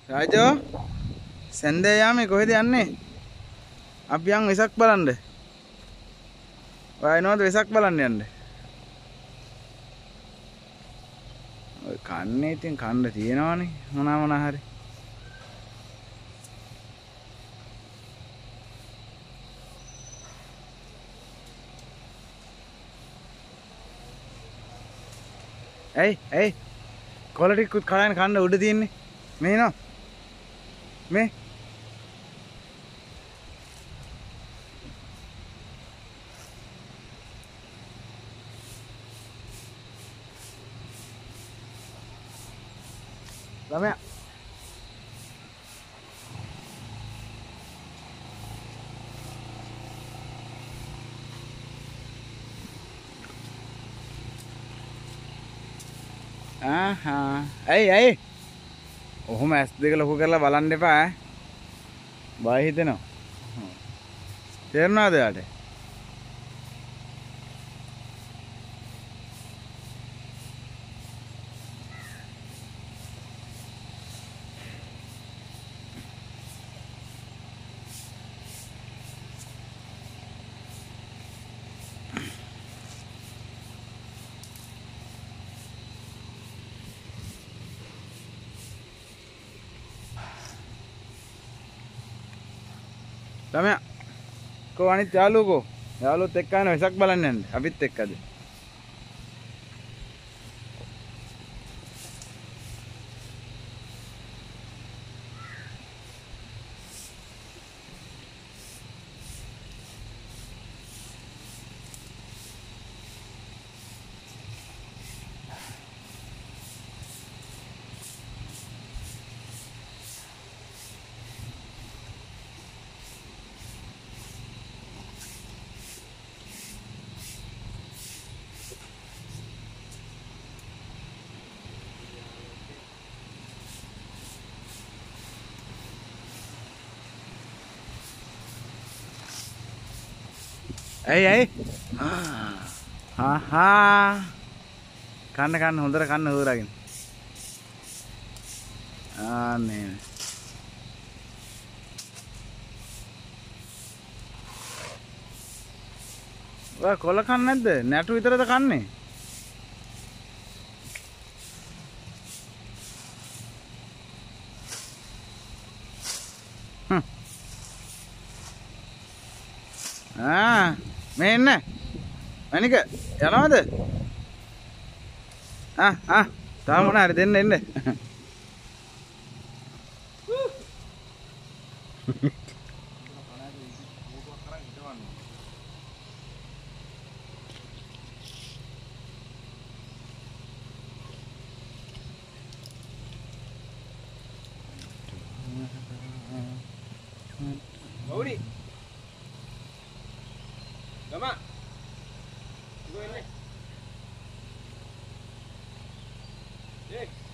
රාජෝ සෙන්දේ යාමේ කොහෙද යන්නේ? අපි යන් වෙසක් බලන්න. ඔයා එනවද වෙසක් බලන්න යන්න? ඔය කන්නේ ඉතින් කන්න තියෙනවනේ මොනවා හරි. ඇයි කොළ ටිකකුත් කඩන කන්න උඩ තියෙන්නේ. මේ නෝ. මේ ළමයා ඇයි ඔහොම ඇස් දෙක ලොකු කරලා බලන්න එපා ඈ. බය හිතෙනවා. තේරුණාද ඔයාට? ළමයා කො අනිත් යාළුවෝ යාළුවොත් එක්ක යන වෙසක් බලන්න යන්න. අපිත් එක්කද? ඇයි කන්න හොඳට කන්න හොරාගෙන ආන්නේ ඔයා කොළ කන්නේ නැද්ද? නැටු විතරද කන්නේ? මේ එන්න මණික යනවද? තාම මොන හරි දෙන්න එන්න. Maudi. Lama. Go in.